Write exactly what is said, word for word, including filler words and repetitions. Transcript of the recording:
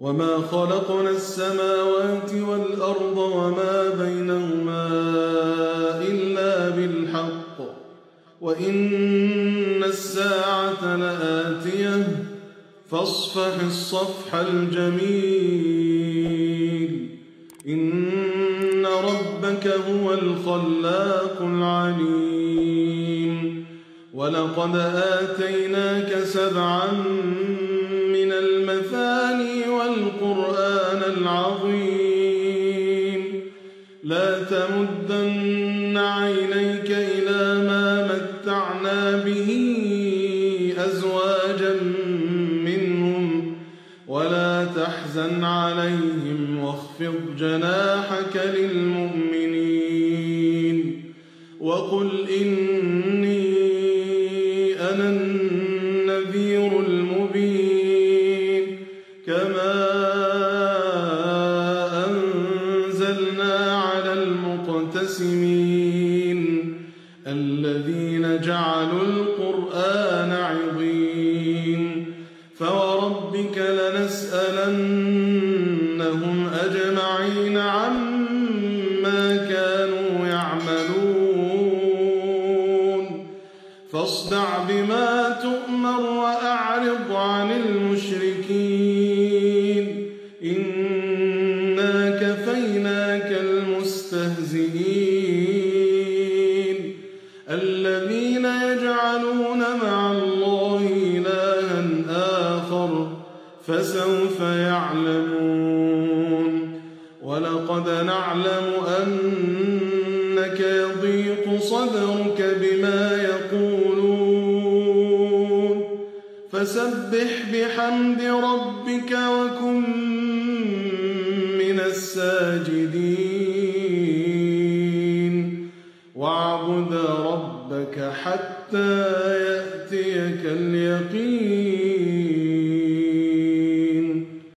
وما خلقنا السماوات والأرض وما بينهما إلا بالحق وإن الساعة لآتية فاصفح الصفح الجميل إن ربك هو الخلاق العليم. ولقد آتيناك سبعا من المثاني والقرآن العظيم لا تمدن عينيك إلى ما متعنا به أزواجا منهم ولا تحزن عليهم واخفض جناحك للمؤمنين وقل إني أنا النذير المبين كما أنزلنا على المقتسمين الذين جعلوا القرآن عضين فوربك لنسألنهم أجمعين عما كانوا يعملون فاصدع بما تؤمر وأعرض عن المشركين إنا كفيناك المستهزئين الذين يجعلون مع الله إلها آخر فسوف يعلمون. ولقد نعلم أنك يضيق صدرك بما يقولون فسبح بحمد ربك وكن من الساجدين واعبد ربك حتى يأتيك اليقين.